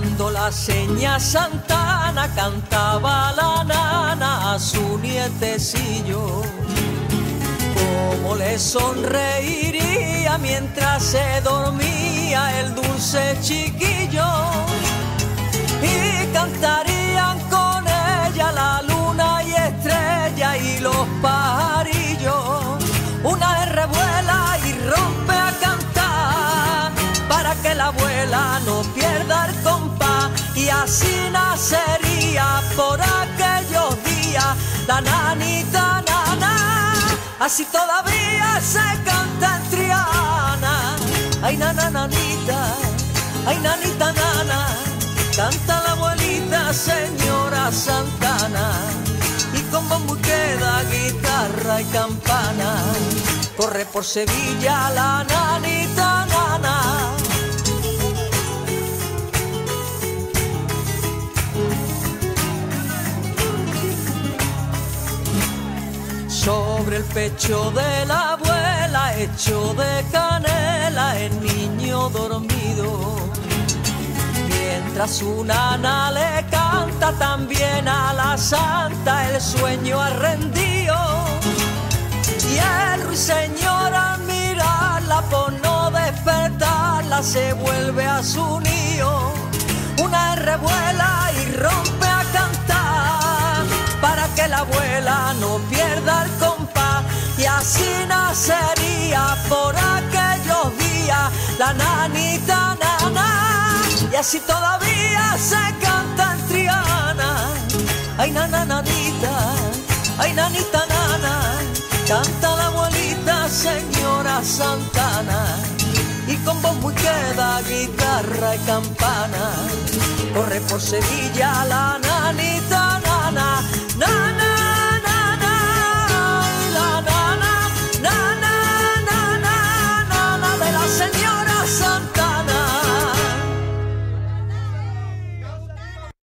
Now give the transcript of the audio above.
Cuando la seña Santana cantaba la nana a su nietecillo, cómo le sonreiría mientras se dormía el dulce chiquillo, y cantarían con ella la luna y estrella y los pajarillos. Una R vuela y rompe a cantar para que la abuela no pierda el compás, y así nacería por aquellos días la nanita nana. Así todavía se canta en Triana. Ay nana nanita, ay nanita nana, canta la abuelita señora Santana, y con bombo queda guitarra y campana. Corre por Sevilla la nanita nana. Sobre el pecho de la abuela, hecho de canela, el niño dormido, mientras su nana le canta también a la santa, el sueño ha rendido. Y el ruiseñor al mirarla por no despertarla se vuelve a su nido. Una R vuela y rompe a cantar para que la abuela no pierda el compás, y así nacería por aquellos días la nanita nana. Y así todavía se canta en Triana. Ay nana nanita, ay nanita nana, canta la abuelita señora Santana, y con bombo y queda guitarra y campana. Corre por Sevilla la nanita